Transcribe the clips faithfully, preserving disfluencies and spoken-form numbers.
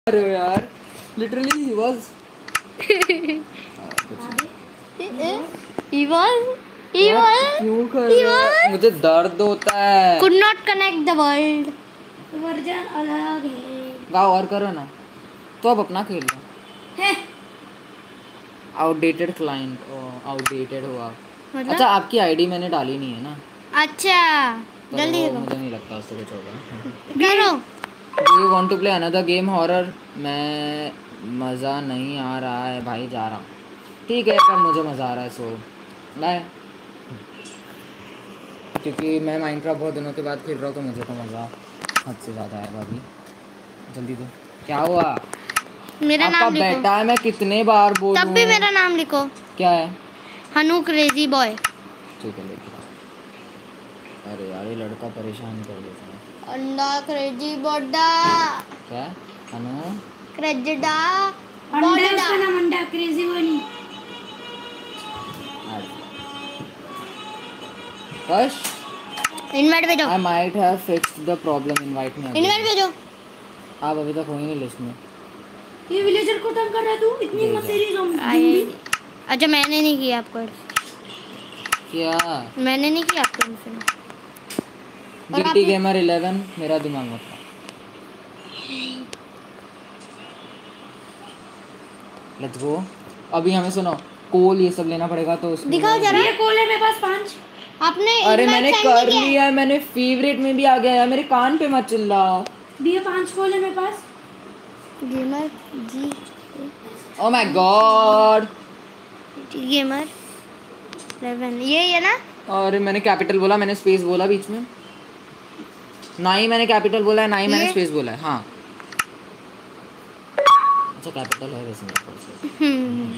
अरे यार लिटरली ही वाज he was he यार was क्यों कर he रहा है? was मुझे दर्द होता है। could not connect the world version अलग है। गाओ और करो ना तो अब अपना खेल लो। आउटडेटेड क्लाइंट आउटडेटेड हुआ मतलब? अच्छा आपकी आईडी मैंने डाली नहीं है ना अच्छा तो जल्दी वो करो मुझे नहीं लगता उससे कुछ होगा। करो। Do you want to play another game horror? मैं मज़ा नहीं आ रहा है भाई जा रहा हूँ। ठीक है पर मुझे मज़ा आ रहा है सो बाय। क्योंकि मैं माइनक्राफ्ट बहुत दिनों के बाद खेल रहा हूँ तो मुझे तो मज़ा हद से ज़्यादा आएगा अभी। जल्दी दो। क्या हुआ? मेरा आपका नाम लिखो। बेटा है मैं कितने बार बोलूं? तब भी मेरा नाम लिखो। क्या है? Hanu crazy boy. ठीक है लिख रहा। अरे यार ये लड़का परेशान कर देता है। अंडा क्रेजी बॉडा। क्या? हनु क्रेजिडा अंडा है उसका नाम अंडा क्रेजी बॉय नहीं। कश इनवाइट भेजो। I might have fixed the problem. Invite me again. Invite भेजो। आप अभी तक हो ही नहीं लिस्ट में। ये विलेजर को तंग कर रहा है तू इतनी भेजा। मत तेरी आए- अच्छा मैंने नहीं किया आपको। क्या? मैंने नहीं किया आपको इनसे। और गिल्टी आपने- गेमर इलेवन मेरा दिमाग मत खा। Let's go. अभी हमें सुनो कोल ये सब लेना पड़ेगा तो उसमें दिखाओ मैं- जरा। ये कोल है मेरे पास पांच। आपने अरे invite मैंने send कर नहीं किया है? लिया है मैंने फेवरेट में भी आ गया है मेरे कान पे मत चिल्ला। ये पांच कोल है मेरे पास। Gamer ji oh my god. Gamer eleven ये है ना। अरे मैंने कैपिटल बोला मैंने स्पेस बोला बीच में। ना ही मैंने कैपिटल बोला है ना ही मैंने ये? स्पेस बोला है। हाँ अच्छा कैपिटल है वैसे मेरे पास। हम्म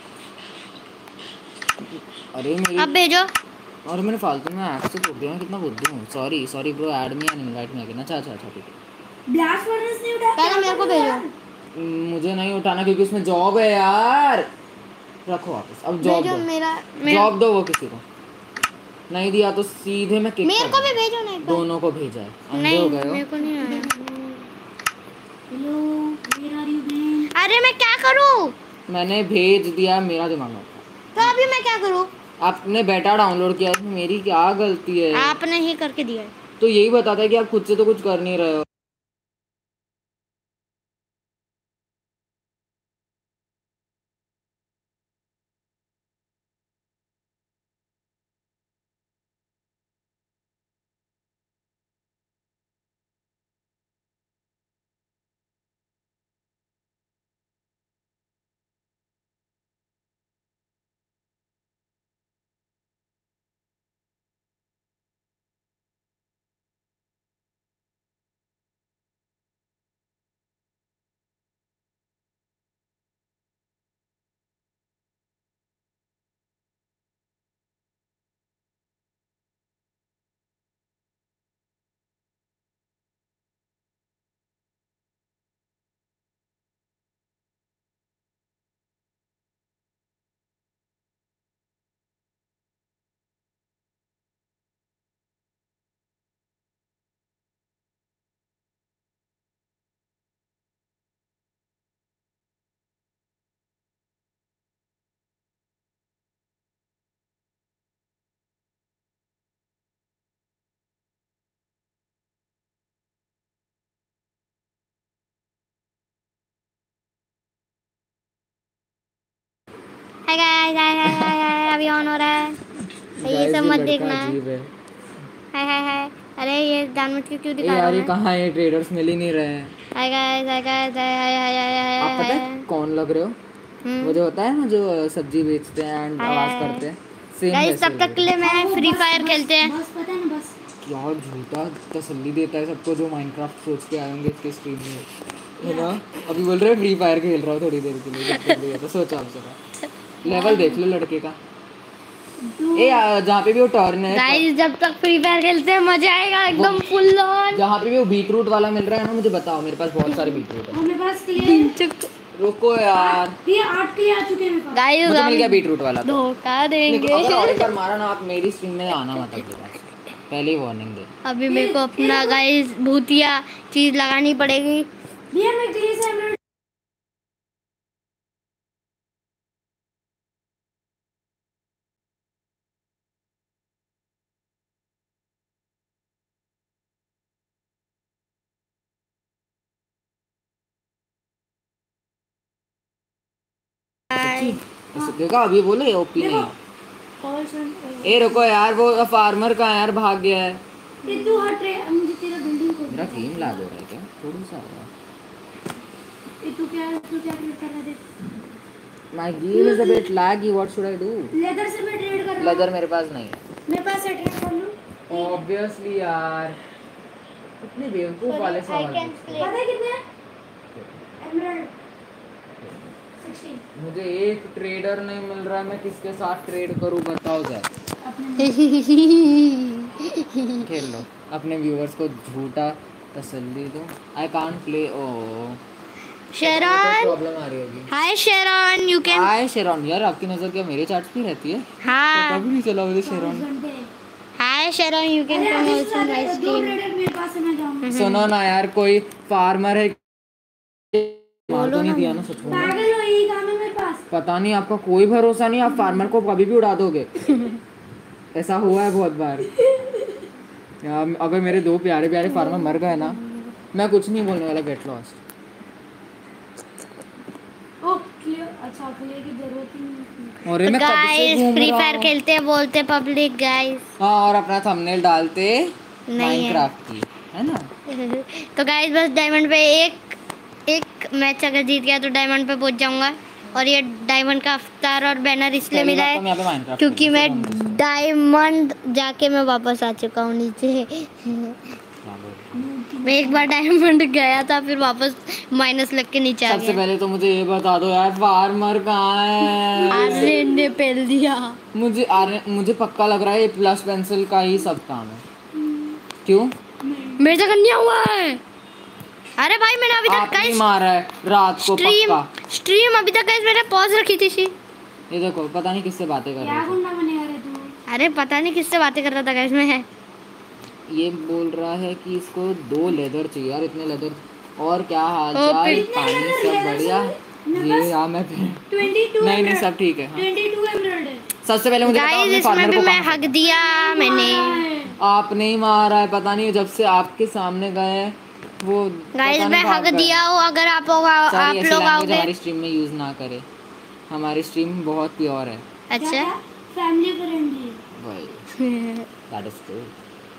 अरे मेरी अब भेजो। और मैंने फालतू में ऐप से बोल दिया मैं कितना बुद्धू हूँ। Sorry sorry bro add me and invite me again. अच्छा अच्छा अच्छा ठीक है। ब्लास्ट फर्नेस नहीं उठा। पहले मेरे को भेजो। मुझे नहीं उठाना क्योंकि उसमें जॉब है यार। रखो वापस अब जॉब भेजो दो। मेरा मेरा जॉब दो वो किसी को। नहीं दिया तो सीधे मैं किक मेरे कर को भी दूंगा। भेजो ना एक बार। दोनों को भेजा है। अंधे नहीं हो गए मेरे हो। को नहीं आया। Hello where are you man. अरे मैं क्या करूं? मैंने भेज दिया मेरा दिमाग मत खा। तो अभी मैं क्या करूं? आपने बेटा डाउनलोड किया है मेरी क्या गलती है? आपने ही करके दिया है। तो यही बताता है कि आप खुद से तो कुछ कर नहीं रहे हो। हाय गाइस हाय हाय हाय हाय अभी ऑन हो रहा है। ये Guys, सब ये मत लड़का देखना। अजीब है। हाय हाय हाय। अरे ये जानवर क्यों क्यों ए दिखा रहा यार हूँ ये मैं? कहाँ है ट्रेडर्स मिल ही नहीं रहे हैं। हाय गाइस हाय गाइस हाय हाय हाय हाय हाय आप पता है कौन लग रहे हो? वो जो होता है ना जो सब्जी बेचते हैं एंड आवाज करते हैं सेम गाइस वैसे तब तक के लिए मैं फ्री फायर खेलते हैं। बस पता है ना बस। क्या झूठा तसल्ली देता है सबको जो माइनक्राफ्ट सोच के आए होंगे इसके स्ट्रीम में है ना। अभी बोल रहे फ्री फायर खेल रहा हूँ थोड़ी देर के लिए जब तक नहीं तो सोचा आप जरा लेवल देख लो लड़के का। ए आ, जहाँ पे भी वो टर्न है गाइस जब तक फ्री फायर खेलते हैं मजा आएगा एकदम फुल ऑन। जहाँ पे भी वो बीट रूट वाला मिल रहा है ना मुझे बताओ मेरे पास बहुत सारे बीट रूट है। और मेरे पास क्लियर रुको यार ये आठ क्लियर आ चुके हैं मेरे पास। गाइस मुझे मिल गया हम बीट रूट वाला तो। धोखा देखो, देंगे। अगर और एक बार मारा ना आप मेरी स्ट्रीम में आना मत अगली बार। पहले ही वार्निंग दे। अभी मेरे को अपना गाइस भूतिया चीज लगानी पड़ेगी भैया मैं ग्रीस एमराल्ड सच्ची ऐसे देखा अभी बोले ओपी नहीं है। कॉल सुन ए रुको यार, वो फार्मर का यार भाग गया है। ये तू हट रे, मुझे तेरा बिल्डिंग को मेरा गेम लैग हो रहा है क्या थोड़ा सा हो रहा है। ये तू क्या तू क्या ट्रेड कर रहा है? My game is a bit laggy. What should I do? Leather से मैं ट्रेड कर रहा हूं। लेदर मेरे पास नहीं है। मेरे पास है, ट्रेड कर लूं? Obviously यार, इतने बेवकूफ वाले I सवाल can पूछते play. पता है कितने हैं? एमराल्ड सोलह। मुझे एक ट्रेडर नहीं मिल रहा है, मैं किसके साथ ट्रेड करूं बताओ जरा। अपने खेल लो, अपने व्यूअर्स को झूठा तसल्ली दो। I can't play. Oh Sharon, problem आ रही होगी। हाय शेरॉन, यू कैन। हाय शेरॉन, यार आपकी नजर क्या मेरे चैट्स पे रहती है? हाँ, कभी नहीं चला मुझे शेरॉन। घंटे। हाय शेरॉन, यू कैन अरे कम अभी आल्सो माय दो स्ट्रीम। ट्रेडर मेरे पास है, मैं जाऊंगा। सुनो ना यार, कोई फार्मर है मार तो नहीं दिया ना सच में? पागल हो, यही काम है मेरे पास। पता नहीं, आपका कोई भरोसा नहीं, आप फार्मर को कभी भी उड़ा दोगे। ऐसा हुआ है बहुत बार यार। अगर मेरे दो प्यारे प्यारे फार्मर मर गए ना, मैं कुछ नहीं बोलने वाला, गेट लॉस्ट। ओ क्लियर, अच्छा क्लियर की जरूरत ही नहीं। और मैं कब से गाइस घूम फ्री रहा फायर हूँ। खेलते बोलते पब्लिक गाइस। हाँ, और अपना थंबनेल डालते नहीं है। माइनक्राफ्ट की, है ना? तो गाइस बस डायमंड पे एक एक मैच अगर जीत गया तो डायमंड पे पहुंच जाऊंगा। और ये डायमंड का अवतार और बैनर इसलिए पहली मिला बात तो मैं यहाँ पे है Minecraft क्योंकि खेलता मैं हूँ, तो हम डायमंड जाके मैं वापस आ चुका हूँ नीचे। क्या बोल- मैं एक बार डायमंड गया था, फिर वापस माइनस लग के नीचे आ सबसे गया। पहले तो मुझे ये बता दो यार, फार्मर कहाँ है? आर्य ने पेल दिया। मुझे आर मुझे पक्का लग रहा है ये प्लस पेंसिल का ही सब काम है। क्यों? मेरे से नहीं हुआ है। अरे भाई मैंने अभी तक आपने गाइस मारा है रात को स्ट्रीम पक्का। स्ट्रीम अभी तक गाइस मैंने पॉज रखी थी सी। ये देखो, पता नहीं किससे बातें कर क्या रहे थे। गुंडा बनेगा रे तू? अरे पता नहीं किससे बातें कर रहा था गाइस मैं। ये बोल रहा है कि इसको दो लेदर चाहिए यार, इतने लेदर। और क्या हाल ओ, चाल, फिर- पानी सब बढ़िया? ये हाँ मैं फिर बाईस नहीं नहीं सब ठीक है। हाँ। बाईस एमराल्ड है। सबसे पहले मुझे बताओ गाइस अपने इसमें फार्मर भी को मैं कहाँ हक दिया मैंने। आपने ही मारा है, पता नहीं जब से आपके सामने गए वो। गाइस पता मैं नहीं भाग हक गए। दिया हूँ, अगर आप होगा Sorry, आप ऐसी लोग language आओगे। हमारी स्ट्रीम में यूज ना करे, हमारी स्ट्रीम बहुत प्योर है। अच्छा फैमिली फ्रेंडली। भाई दैट इज ट्रू।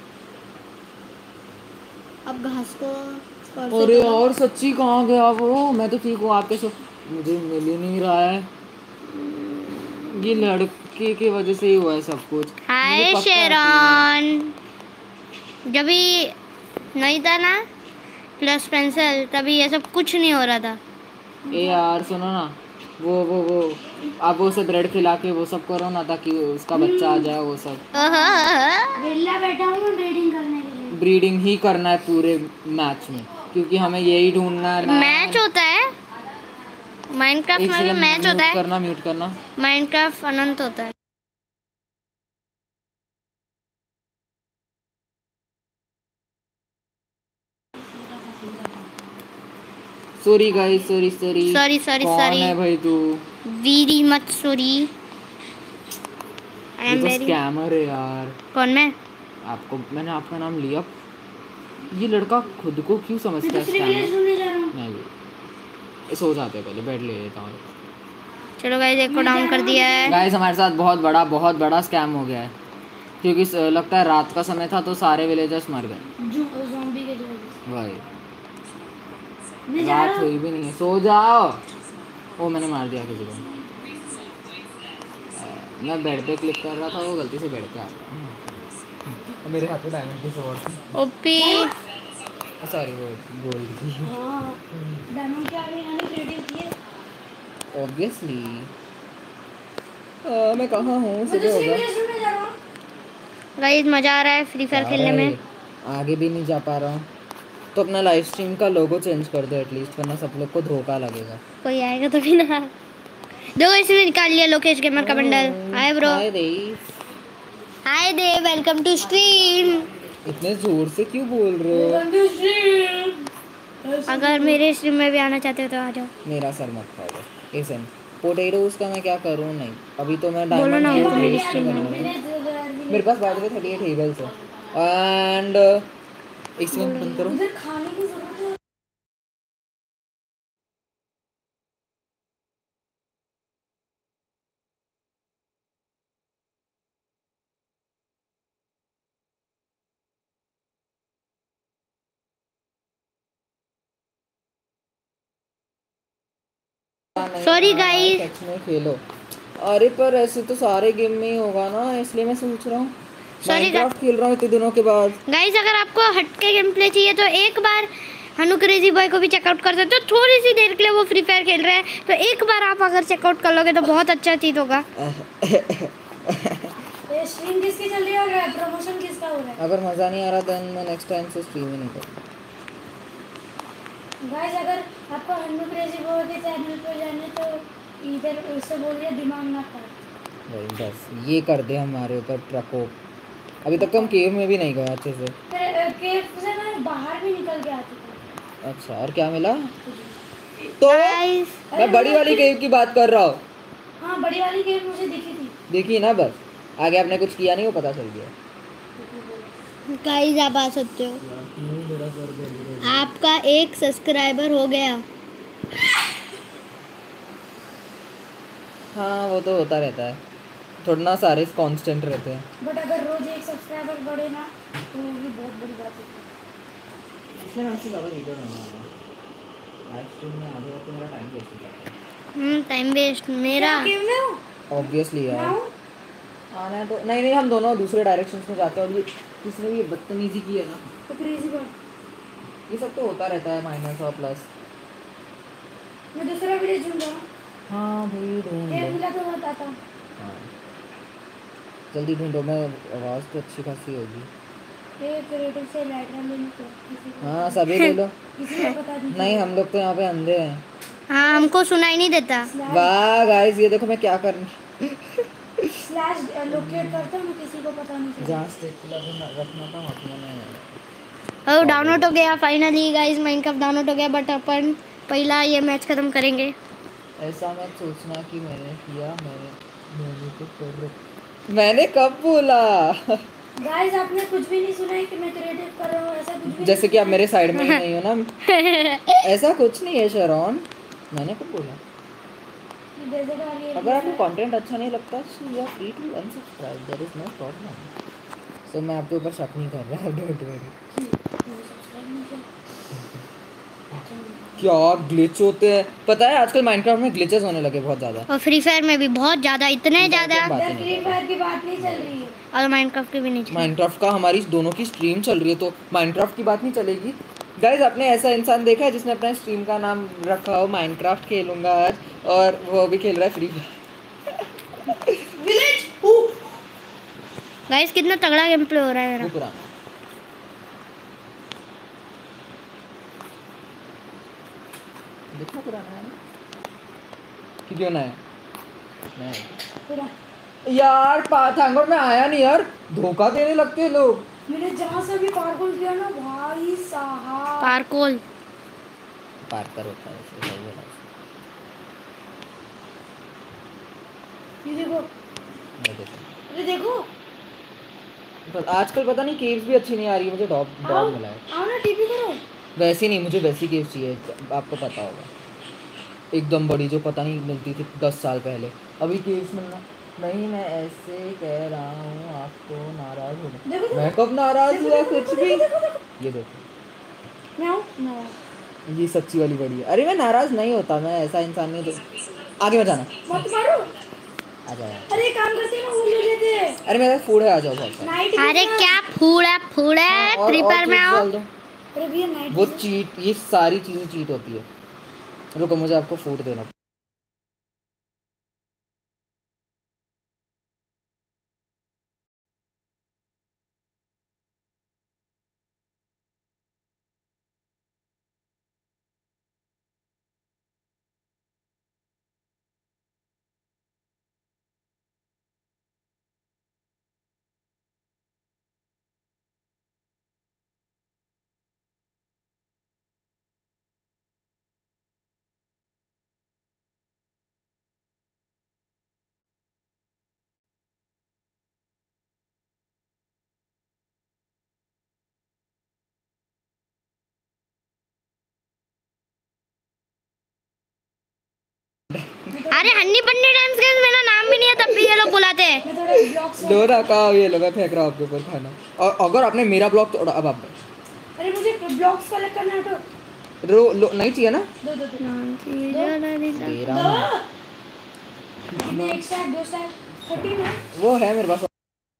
अब घास को अरे और सच्ची कहाँ गया वो? मैं तो ठीक हूँ, आपके सो मुझे मिल ही नहीं रहा है। ये लड़के की वजह से ही हुआ है सब कुछ। हाय मुझे पक्का शेरॉन, जब भी नहीं था ना प्लस पेंसिल तभी ये सब कुछ नहीं हो रहा था। यकीन है। ए यार सुनो ना, वो वो वो आप वो सब ब्रेड खिला के वो सब करो ना, ताकि उसका बच्चा आ जाए। वो सब वेला बैठा हूँ ट्रेडिंग करने के लिए। ब्रीडिंग ही करना है पूरे मैच में, क्योंकि हमें यही ढूंढना है ना। मैच होता है माइनक्राफ्ट एक में, सेकंड मैच होता म्यूट है। करना, म्यूट करना। माइनक्राफ्ट अनंत होता है। Sorry guys, sorry sorry Sorry, sorry, कौन sorry. है भाई तू? वीरी मत सॉरी। आई ये एम तो वेरी। स्कैमर है यार। कौन मैं? आपको मैंने आपका नाम लिया। ये लड़का खुद को क्यों समझता है दूसरी विलेज स्कैमर? ढूंढने जा रहा हूँ। मैं भी ये सो जाते हैं, पहले बेड ले लेता हूँ। चलो गाइस एक को डाउन कर दिया है। गाइस हमारे साथ बहुत बड़ा बहुत बड़ा स्कैम हो गया है, क्योंकि स- लगता है रात का समय था तो सारे विलेजर्स मर गए। जो ज़ॉम्बी के जो भाई मैं जा रहा रात हूँ। हुई भी नहीं है, सो जाओ। ओ मैंने मार दिया किसी को। अ, मैं बेड पे क्लिक कर रहा था, वो गलती से बेड पे आ गया। मेरे हाथ में डायमंड की स्वॉर्ड। ओपी सॉरी वो बोल दी। हाँ डायमंड के आगे मैंने ट्रेडिंग की है। ऑब्वियसली मैं कहाँ हूँ? मैं सुबह दूसरी होगा। विलेज ढूंढने जा रहा हूँ। गाइस मजा आ रहा है फ्री फायर खेलने में। आगे भी नहीं जा पा रहा हूँ, तो अपना लाइव स्ट्रीम का लोगो चेंज कर दो एटलीस्ट, वरना सब लोग को धोखा लगेगा। कोई आएगा तो भी ना। दो इसने निकाल लिया लोकेश गेमर का bundle. Hi bro. Hi Dev. Hi दे, वेलकम टू स्ट्रीम। इतने जोर से क्यों बोल रहे हो? अगर मेरे स्ट्रीम में भी आना चाहते हो तो आ जाओ। मेरा सर मत खाओ बस। लिसन, पोटैटोज का मैं क्या करूँ? नहीं, अभी तो मैं बोलो डायमंड ना गोल्ड उनको मेरी वेस्ट स्ट्रीम करने में। वाला हूँ। मेरे पास by the way thirty eight हीगल्स है एंड एक सेकंड बंद करो। इधर खाने की जरूरत है। Sorry, guys. सच में खेलो। अरे पर ऐसे तो सारे गेम में ही होगा ना, इसलिए मैं सोच रहा हूँ Sorry, माइनक्राफ्ट खेल रहा हूँ इतने दिनों के बाद। गाइस अगर आपको हटके गेम प्ले चाहिए तो एक बार हनु क्रेजी बॉय को भी चेकआउट कर सकते हो। थोड़ी सी देर के लिए वो फ्री फायर खेल रहे हैं, तो एक बार आप अगर चेकआउट कर लोगे तो बहुत अच्छा चीज होगा। ये स्ट्रीम किसकी चल रही है और प्रमोशन किसका हो रहा है? अगर मज़ा नहीं आ रहा देन मैं नेक्स्ट टाइम से स्ट्रीम ही नहीं करूँगा। गाइस अगर आपको हन्नू क्रेजी बॉय के चैनल पर जाने तो इधर उससे बोलिए दिमाग ना खराब। वही बस ये कर दे हमारे ऊपर प्रकोप। अभी तक तो हम केव में भी नहीं गए अच्छे से। फिर केव से मैं बाहर भी निकल के आ चुका हूँ। अच्छा, और क्या मिला? तो गाइस मैं बड़ी वाली केव की बात कर रहा हूँ। हाँ बड़ी वाली केव मुझे दिखी थी। देखिए ना, बस आगे आपने कुछ किया नहीं, वो पता चल गया। गाइस आप आ सकते हो। आपका एक सब्सक्राइबर हो गया। हाँ वो तो होता रहता है, थोड़ा ना सारे कांस्टेंट रहते हैं। बट अगर रोज एक सब्सक्राइबर बढ़े ना तो वो भी बहुत बड़ी बात है। इसलिए मैं आपसे ज़्यादा वीडियो नहीं बना रहा। लाइव स्ट्रीम में आधे वक्त मेरा टाइम वेस्ट हो जाता है। हम्म टाइम वेस्ट मेरा। केव में हूँ ऑब्वियसली मैं यार। हूँ। आना है तो नहीं नहीं, हम दोनों दूसरे डायरेक्शंस में जाते हैं। और ये किसने भी ये बदतमीजी की है ना, तो क्रेजी बॉय ये सब तो होता रहता है माइनस और प्लस। मैं दूसरा वीडियो ढूंढ रहा हूँ। हाँ भाई ढूंढ केव लो। मिला तो बताता हूँ। हाँ जल्दी ढूंढो, मैं आवाज़ तो अच्छी खासी होगी। ये क्रिएटिव से लाइटरम लेने को किसी को हाँ सभी ले लो। किसी को पता नहीं नहीं हम लोग तो यहाँ पे अंधे हैं। हाँ हमको सुनाई नहीं देता। वाह गाइस ये देखो मैं क्या कर स्लैश लोकेट करता हूँ किसी को पता नहीं चलेगा। जहाँ स्टिक रखना था वहाँ मैंने। और डाउनलोड हो गया फाइनली गाइस, माइनक्राफ्ट डाउनलोड हो गया। बट अपन पहला ये मैच खत्म करेंगे। ऐसा मत सोचना कि मैंने किया, मैंने मैंने तो कर रखा। मैंने कब बोला? गाइस आपने कुछ भी नहीं सुना है कि मैं क्रिएटिव कर रहा हूँ ऐसा कुछ भी जैसे नहीं कि आप सुना मेरे है। साइड में ही नहीं हो ना। ऐसा कुछ नहीं है शरॉन, मैंने कब बोला? कि डेजर्ट वाली एक अगर आपको दूसरा- कंटेंट अच्छा नहीं लगता so you are free to unsubscribe, there is no problem. So मैं आपके ऊपर शक नहीं कर रहा, डोंट वरी। क्या ग्लिच होते हैं पता है, आजकल माइनक्राफ्ट में ग्लिचेस होने लगे बहुत ज़्यादा। और फ्री फायर में भी बहुत ज्यादा, इतने Free Fire की ज्यादा। हम बात ही इधर नहीं फ्री कर रहे। फायर की बात नहीं चल रही है। और माइनक्राफ्ट के भी नहीं चल। माइनक्राफ्ट का हमारी दोनों की स्ट्रीम चल रही है तो माइनक्राफ्ट की बात नहीं चलेगी। गाइज आपने ऐसा इंसान देखा है जिसने अपना स्ट्रीम का नाम रखा हो माइनक्राफ्ट खेलूंगा आज, और वो भी खेल रहा है फ्री फायर। विलेज गाइस कितना तगड़ा गेम प्ले हो रहा है वो मेरा। पुराना देखो, पुराना है ना कि क्यों ना है? नहीं पूरा यार पाथांगोर में आया नहीं यार, धोखा देने लगते हैं लोग। मैंने जहाँ से भी पार्कुल किया ना भाई साहब पार्कोल। पार्कर होता है ऐसे, सही बोला। ये देखो मैं देखा। अरे देखो पर आजकल पता नहीं केव्स भी अच्छी नहीं आ रही है, मुझे डॉग आओ डॉग मिला है। आओ ना टीपी करो। वैसी नहीं, मुझे वैसी केव्स चाहिए, आपको पता होगा एकदम बड़ी जो पता नहीं मिलती थी दस साल पहले। अभी केव्स मिलना नहीं, मैं ऐसे कह रहा हूँ आपको नाराज हो देखो, गया। देखो। मैं कब नाराज देखो, हुआ देखो, कुछ देखो, भी। देखो, देखो। ये देखो मैं हूँ मैं हूँ। ये सच्ची वाली बड़ी है। अरे मैं नाराज नहीं होता, मैं ऐसा इंसान नहीं जो आगे मत जाना। मत मारो। आ जाओ। अरे काम करते ना वो ले लेते अरे मेरा फूड है, आ जाओ बहुत सारा। नाइट अरे क्या फूड है फूड हाँ, है, और फ्री और फायर में चीज आओ। डाल दो। अरे भैया नाइट वो चीट, ये सारी चीजें चीट होती है। रुको मुझे आपको फूड देना अरे हन्नी पन्नी टाइम्स का मेरा नाम भी नहीं है तब भी ये लोग बुलाते हैं। मैं थोड़ा ब्लॉक्स लो ना का ये लो मैं फेंक रहा हूँ आपके ऊपर खाना। और अगर आपने मेरा ब्लॉक तोड़ा अब आप अरे मुझे ब्लॉक्स कलेक्ट करना है तो रो लो नहीं चाहिए ना दो दो दो दे रहा हूँ। कितने एक स्टैक दो स्टैक फोर्टीन है। वो है मेरे पास।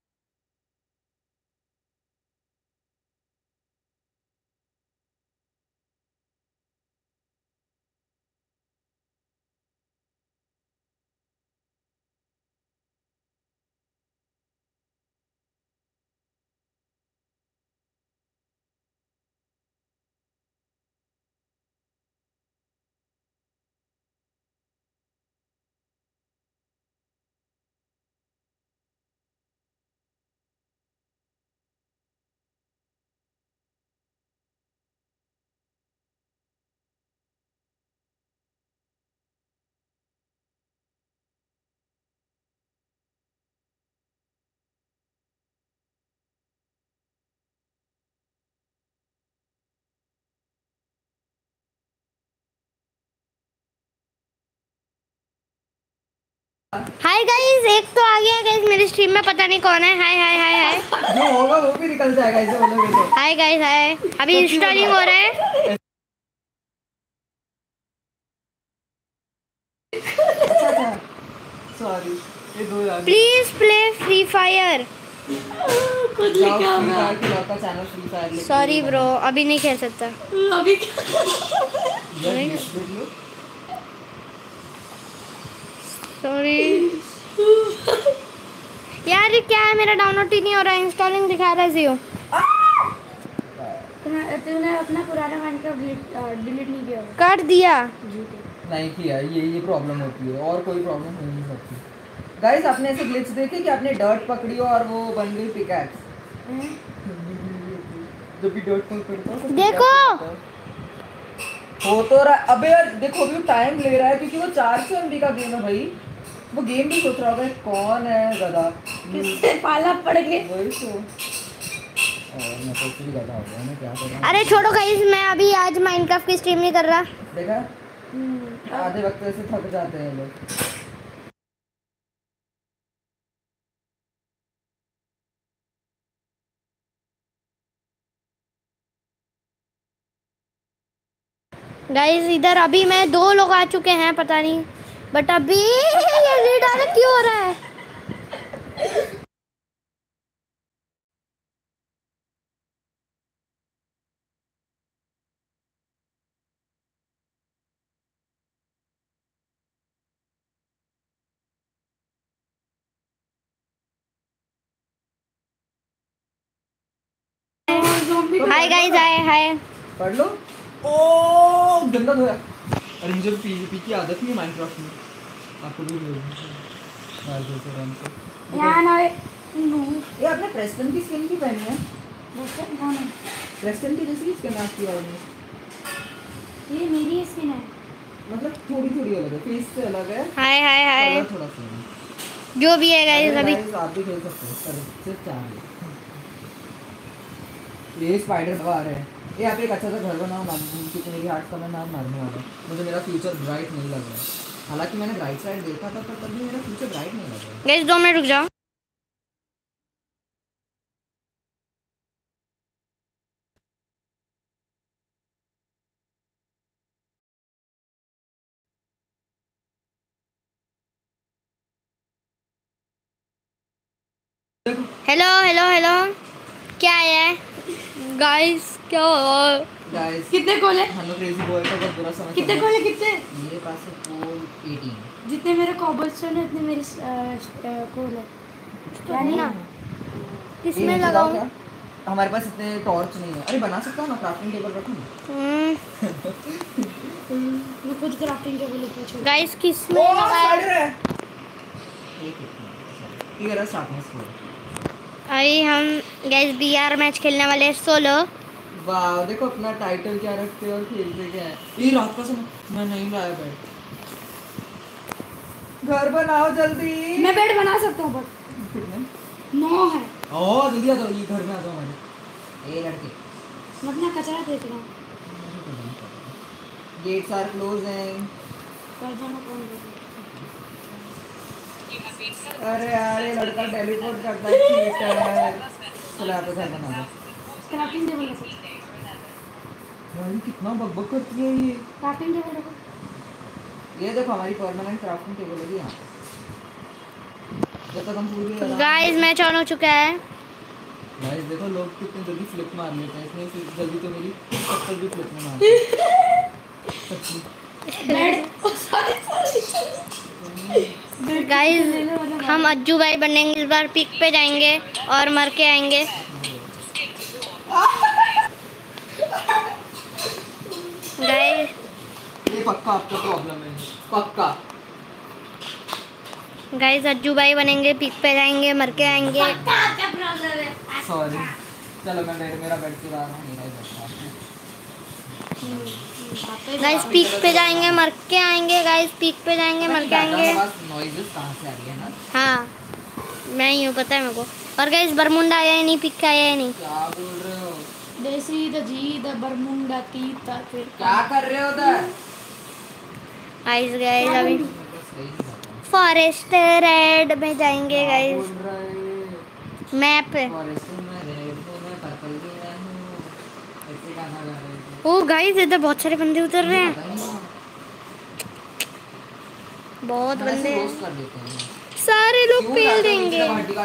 हाय गाइस, एक तो आ गया गाइस मेरी स्ट्रीम में, पता नहीं कौन है। हाय हाय हाय हाय जो होगा वो भी निकल जाएगा ऐसे बोलोगे तो। हाय गाइस हाय, अभी इंस्टॉलिंग हो रहा है। सॉरी ये दो यार प्लीज प्ले फ्री फायर। कुछ जाओ क्या फ्री हुआ फायर की लौटा चैनल फ्री फायर लेके सॉरी ब्रो, अभी नहीं खेल सकता। अभी सॉरी यार, ये क्या है, मेरा डाउनलोड ही नहीं हो रहा है, इंस्टॉलिंग दिखा रहा है जियो। तूने अपना पुराना माइनक्राफ्ट डिलीट डिलीट नहीं किया होगा। कर दिया। नहीं किया। ये ये प्रॉब्लम होती है और कोई प्रॉब्लम हो नहीं सकती। गाइस आपने ऐसे ग्लिच देखे कि आपने डर्ट पकड़ी हो और वो बन गई पिकैक्स। जब भी डर्ट पकड़ता हूं तो देखो हो तो रहा। अबे यार देखो अभी टाइम ले रहा है क्योंकि वो चार सौ एमबी का गेम है भाई। वो गेम भी सोच रहा होगा कौन है गधा। किससे पाला पड़ गए। वही तो। और मैं तो भी गधा हो गया, मैं क्या करूं। अरे छोड़ो गाइस, मैं अभी आज माइनक्राफ्ट की स्ट्रीम नहीं कर रहा। देखा आधे वक्त ऐसे थक जाते हैं लोग। गाइस इधर अभी मैं दो लोग आ चुके हैं, पता नहीं, बट अभी ये रीडायरेक्ट क्यों हो रहा है। Hi guys hi hi. पढ़ लो। ओ गंदा धोया। अरे मुझे पीवीपी की आदत नहीं है माइनक्राफ्ट में। आपको भी नहीं मार दो तो रन से। यार ना नो ये आपने प्रेस्टन की स्किन की पहनी है। दोस्तों ना ना प्रेस्टन की जैसी स्किन आपकी और में ये मेरी स्किन है। मतलब थोड़ी थोड़ी अलग है, फेस से अलग है, हाय हाय हाय, कलर थोड़ा सा है। जो भी है गाइस अरे अभी। guys, आप भी खेल सकते हो पर सिर्फ चार। ये स्पाइडर आ रहे हैं। ये आप एक अच्छा सा घर बनाओ ना, क्योंकि मेरी हार्ट का मैं नाम मारने वाला हूं। मुझे मेरा फ्यूचर ब्राइट नहीं लग रहा है। हालांकि मैंने ब्राइट साइड देखा था पर तभी मेरा फ्यूचर ब्राइट नहीं लग रहा है। गाइस दो मिनट रुक जाओ। हेलो हेलो हेलो, क्या है गाइस, क्या हुआ गाइस कितने कोले हम लोग क्रेजी बॉय का बहुत बुरा समझ कितने कोले कितने मेरे पास है कोल अठारह। जितने मेरे कॉबलस्टोन है उतने मेरी कोल है। यानी ना ये किसमें नीचे जाओ लगाऊं। क्या? हमारे पास इतने टॉर्च नहीं है। अरे बना सकता हूँ ना, क्राफ्टिंग टेबल रखूँ हम्म, मैं खुद क्राफ्टिंग टेबल लेके छोड़। गाइस किसमें ओ लगाया। स्पाइडर है। एक मिनट ये रहा शार्पनेस फोर। अभी हम गाइस बीआर मैच खेलने वाले हैं सोलो। वाह देखो अपना टाइटल क्या रखते हैं और खेलते क्या है। ये रात का समय मैं नहीं लाया बेड। घर बनाओ जल्दी। मैं बेड बना सकता हूँ बट कितने नौ है। ओ जल्दी आ जाओ, ये घर में आ जाओ हमारे। ए लड़के मैं अपना कचरा देख रहा हूँ। Gates are closing. कर जाना कौन देगा? अरे यार ये लड़का टेलीपोर्ट करता है, ठीक है। चलो यहाँ पे घर बना दो। क्राफ्टिंग टेबल रखो, यार ये कितना बकबक करती है ये। क्राफ्टिंग टेबल रखो। ये देखो हमारी परमानेंट क्राफ्टिंग टेबल है यहाँ। जब तक हम पूरी गाइस मैच ऑन हो चुका है। गाइस देखो लोग कितने जल्दी फ्लिप मार लेते हैं, इसने फिर जल्दी तो मेरी चप्पल भी फ्लिप में मारती है। गाइस हम अज्जू भाई बनेंगे, इस बार पीक पे जाएंगे और मर के आएंगे। गाइस ये पक्का आपका प्रॉब्लम है, पक्का। गाइस अज्जू भाई बनेंगे, पीक पे जाएंगे, मर के आएंगे। सॉरी, चलो मैं मेरे मेरा बेड चुरा रहा हूँ, मेरा ही बेड था। गाइस पीक पे जाएंगे, मर के आएंगे। गाइस पीक पे जाएंगे, मर के आएंगे। नॉइजेस कहाँ से आ रही है ना? हाँ मैं ही हूँ, पता है मेरे को। और गाइस बरमुंडा आया ही नहीं, पीक आया ही नहीं। क्या बोल रहे हो? देसी द जी द बरमुंडा की ता फिर क्या कर रहे हो उधर? गाइस गाइस अभी फॉरेस्ट रेड में जाएंगे गाइस। मैप पे ओ गाइस इधर बहुत सारे बंदे उतर रहे हैं, बहुत बंदे हैं। सारे लोग पेल देंगे।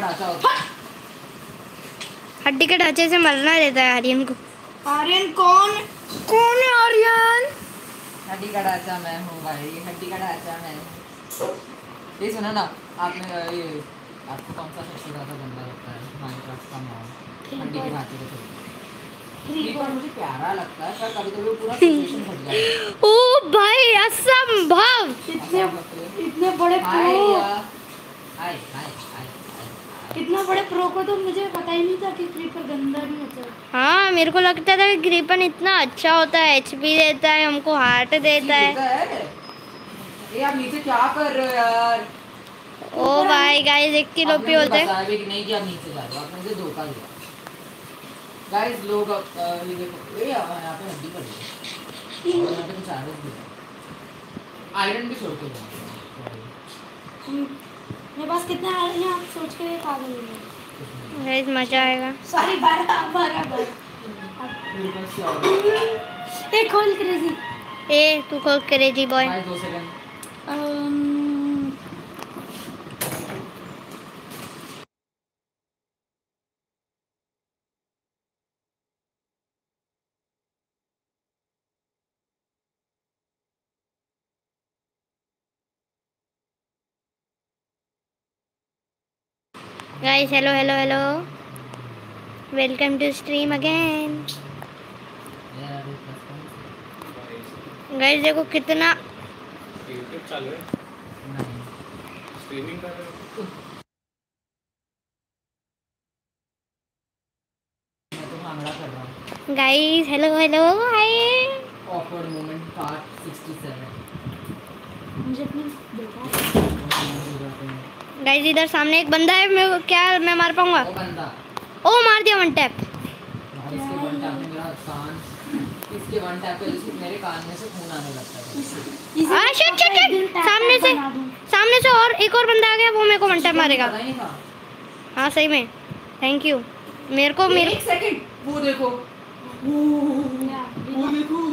हड्डी के ढांचे से मरना रहता है आर्यन को। आर्यन कौन कौन है आर्यन? हड्डी का ढांचा मैं हूँ भाई, हड्डी का ढांचा मैं हूँ। ये सुना ना आपने, ये आपको कौन सा सबसे ज़्यादा गंदा लगता है माइनक्राफ्ट का मॉड? हड्डी के ढांचे के थ्रू। क्रीपर मुझे प्यारा लगता है पर कभी कभी पूरा सिचुएशन फट जाता है। ओ भाई असंभव, इतने इतने बड़े हाय प्रो, हाय हाय हाय इतना बड़े प्रो को तो मुझे पता ही नहीं था कि क्रीपर गंदा नहीं होता है। हाँ मेरे को लगता था कि क्रीपर इतना अच्छा होता है, एचपी देता है हमको, हार्ट देता है। ये आप नीचे क्या कर रहे हो यार? ओ भाई गाइस एक किलो पे होते हैं। बताया भी कि नहीं कि आप नीचे जा रहे हो, आपने मुझे धोखा दिया। गाइस लोग अब ये देखो, ये यहाँ पे हड्डी पड़ी है और यहाँ पे कुछ आयरन भी है, आयरन भी छोड़ के जाओ। मेरे पास कितना आयरन है आप सोच के पागल हो गए। गाइस मजा आएगा। सॉरी बारह बारह बारह मेरे पास क्या होगा? एक खोल क्रेजी। ए तू खोल क्रेजी बॉय। गाइस दो second. Guys hello hello hello, welcome to stream again. Guys देखो कितना यूट्यूब चालू है, स्ट्रीमिंग कर रहे हो। मैं तो भांगड़ा कर रहा हूँ। Guys hello hello hi. Awkward moment part sixty seven. मुझे अपनी देखा गाइस इधर सामने एक बंदा है, मैं क्या मैं मार पाऊंगा? वो बंदा ओ मार दिया वन टैप। भाई इसके वन टैप में मेरा कान, इसके वन टैप पे इसके मेरे कान में से खून आने लगता है। आ शिट शिट शिट, सामने से सामने से और एक और बंदा आ गया, वो मेरे को वन टैप मारेगा। पता ही नहीं था। हाँ सही में, थैंक यू। मेरे को मेरे एक सेकंड, वो देखो क्या वो देखो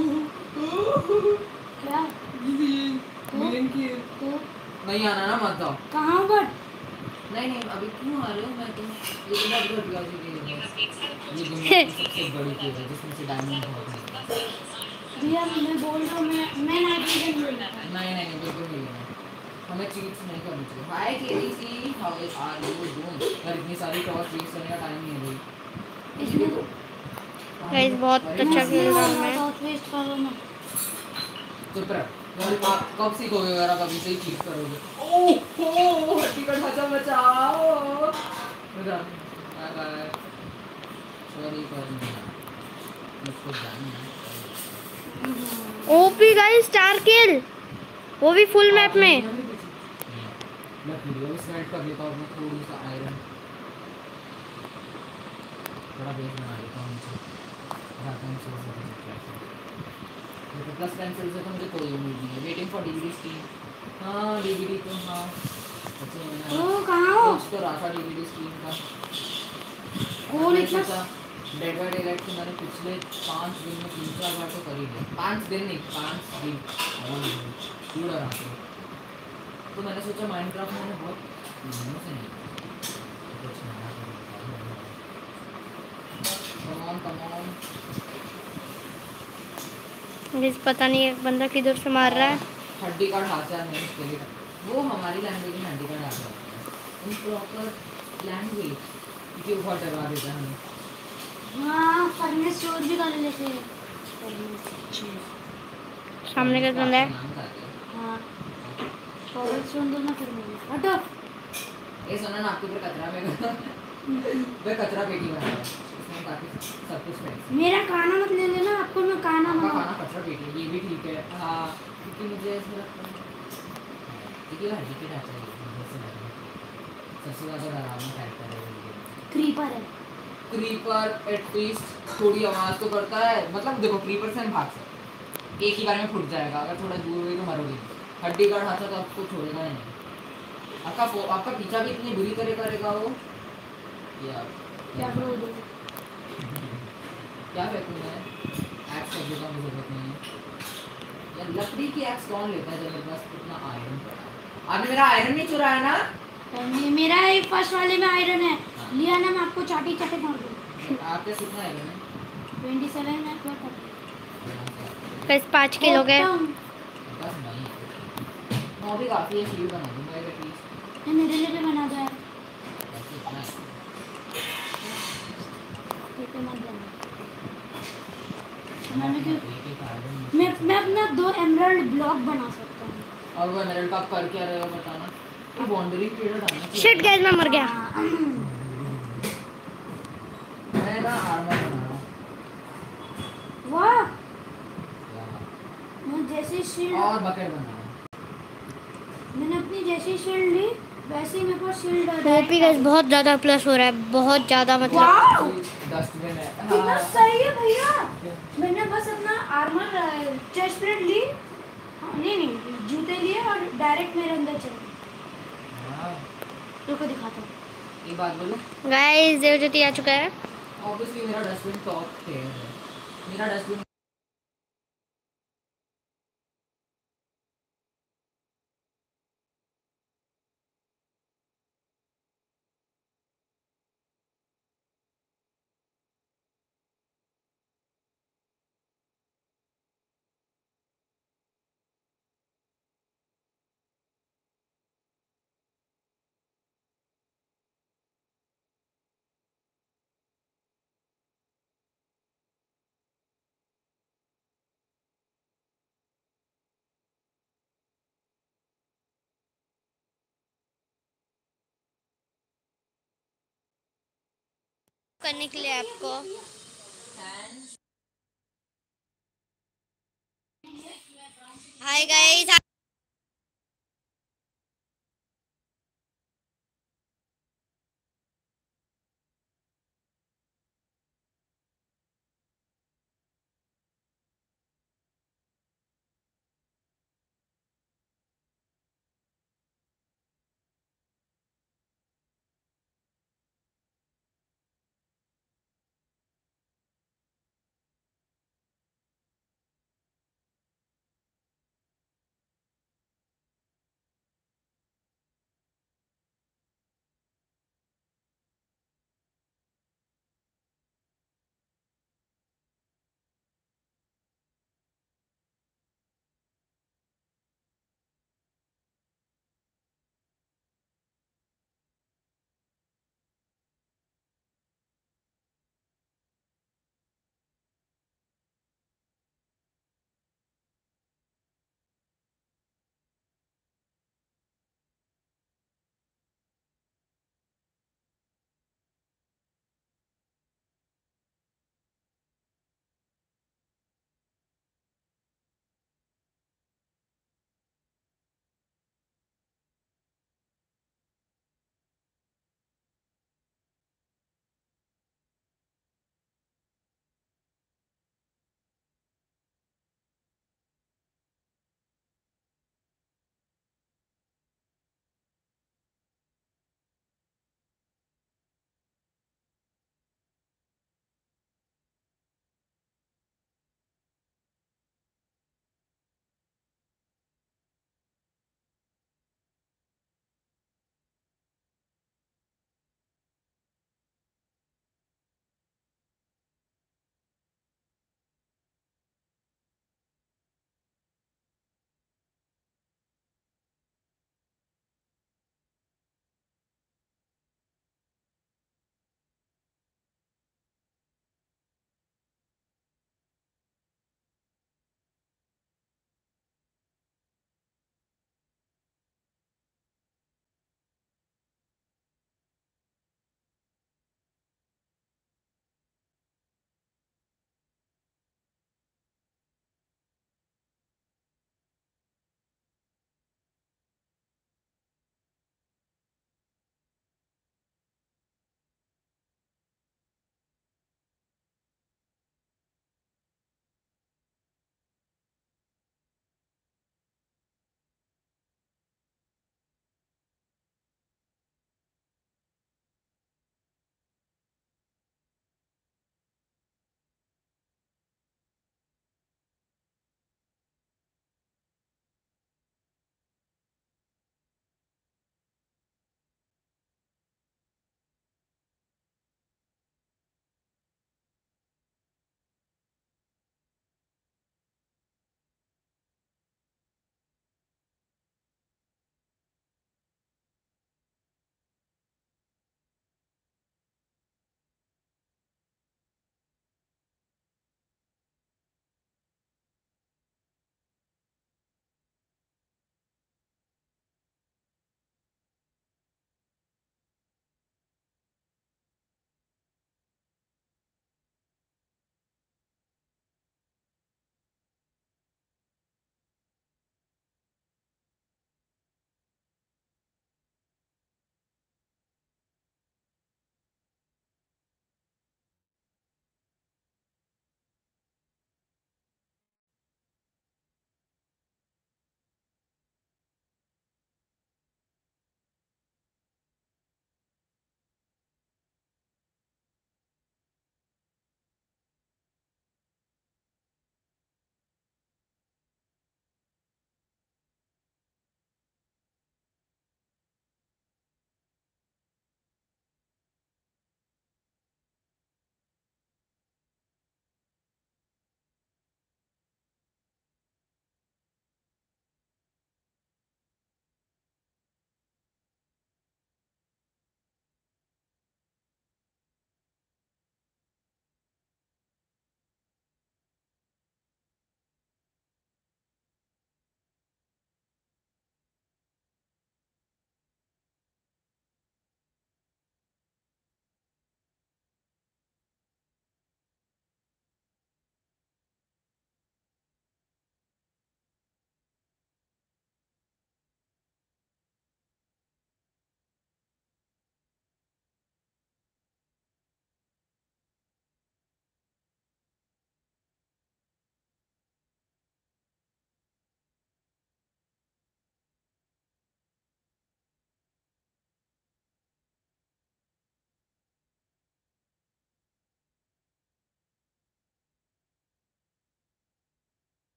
क्या मिलियन की तो नहीं आना ना मत जाओ। कहाँ बट नहीं नहीं अभी क्यों आ रहे हो? मैं तो ये बहुत घटिया चीज़ है, ये दुनिया की सबसे बड़ी चीज़ है जिसमें से डायमंड बहुत है। भैया मैं बोल रहा हूँ, मैं मैं नाइट्रोजन बोल रहा हूँ। नहीं नहीं नहीं बिल्कुल नहीं है, हमें चीट्स नहीं करनी चाहिए। Hi KC how is are you doing? यार इतनी सारी टॉस चीट्स करने का टाइम नहीं है भाई। इसमें गाइस बहुत अच्छा खेल रहा हूँ मैं। बहुत वेस्ट कर रहा हूँ मैं। चुप रह यार, आप कब सीखोगे अगर आप अभी से ही चीट करोगे? ओह हो हड्डी का ढांचा बचाओ। बचा बाय सॉरी पर मुझको जानना ओपी गाइस स्टार किल, वो भी फुल मैप में। मैं वीडियो में स्मेल्ट कर लेता हूँ मैं थोड़ी सा आयरन, थोड़ा बेस बना लेता हूँ नीचे, रात में सोच सकते हैं। देखो प्लस पेंसिल से तो मुझे कोई उम्मीद नहीं है। Waiting for DVD stream. हाँ डीवीडी तो हाँ अच्छा मैंने ओ कहाँ हो? सोच तो रहा था डीवीडी स्ट्रीम का। कौन मैंने इतना? सोचा डेड बाय डेलाइट को मैंने पिछले पाँच दिन में तीन चार बार तो कर ही लिया। पाँच दिन नहीं पाँच दिन पूरा रहा था। तो मैंने सोचा माइनक्राफ्ट मैंने बहुत महीनों से नहीं कुछ नया कम ऑन कम ऑन। जिस पता नहीं एक बंदा किधर से मार रहा है। हड्डी का ढांचा नहीं उसके लिए वो हमारी लैंग्वेज में हड्डी का ढांचा होता है। उन प्रॉपर लैंग्वेज क्योंकि वो बहुत डरवा देता है हमें। हाँ फर्नेस स्टोर भी कर लेते हैं। सामने का बंदा है। नाम था क्या? हाँ फर्नेस स्टोर तो ना कर लेंगे। हटो। ये सुना ना आपके ऊपर कचरा में वे कचरा पेटी बना है इसमें काफी सब कुछ है। मेरा खाना मत ले लेना, आपको मैं खाना आपका मंगा। खाना कचरा पेटी है ये भी ठीक है। हाँ क्योंकि मुझे ऐसा लगता है क्योंकि हड्डी के ढांचा है मुझे ऐसा लग रहा है सबसे ज़्यादा डरावना कैरेक्टर है ये। क्रीपर है। क्रीपर एटलीस्ट थोड़ी आवाज़ तो करता है। मतलब देखो क्रीपर से हम भाग सकते एक ही बार में फुट जाएगा। अगर थोड़ा दूर हुई तो मरोगे। हड्डी का ढांचा तो आपको छोड़ेगा ही नहीं। आपका आपका पीछा भी इतनी बुरी तरह करेगा वो यार। क्या करो दो? क्या फेंकूँ मैं? एक्स कर देता हूँ जरूरत नहीं है यार। लकड़ी की एक्स कौन लेता है जब मेरे पास इतना आयरन पड़ा है। आपने मेरा आयरन नहीं चुराया ना? ये मेरा एक फर्स्ट वाले में आयरन है। लिया ना मैं आपको चाटी चाटे मार दूँ। आपके कितना आयरन है? ट्वेंटी सेवन है क्या कर? बस पाँच किलो के। बस नहीं मैं भी काफ़ी है शील्ड बना दूँगा एक एटलीस्ट। ये मेरे लिए भी बना दो यार। बस इतना है। ठीक है मत बना। मैंने क्यों एक एक आयरन मैं मैं अपना दो एमराल्ड ब्लॉक बना सकता हूँ। और वो एमराल्ड का आप कर क्या रहे हो बताना। ये बाउंड्री पीरियड आना चाहिए। शिट गाइस मैं मर गया। मैं ना आर्मर बना रहा हूँ। वाह मैं जैसे शील्ड और बकेट बना रहा हूँ। मैंने अपनी जैसी शील्ड ली वैसे ही मेरे पास शील्ड ओपी गाइस बहुत ज़्यादा प्लस हो रहा है बहुत ज़्यादा मतलब। वाह डस्टबिन है। कितना हाँ। सही है भैया। मैंने बस अपना आर्मर चेस्ट प्लेट ली। हाँ, नहीं नहीं जूते लिए और डायरेक्ट मेरे अंदर चले। हाँ। रुको दिखाता हूँ। एक बात बोलूं गाइस देवज्योति आ चुका है। ऑब्वियसली मेरा डस्टबिन टॉप है। मेरा डस्टबिन करने के लिए आपको हाय गाइस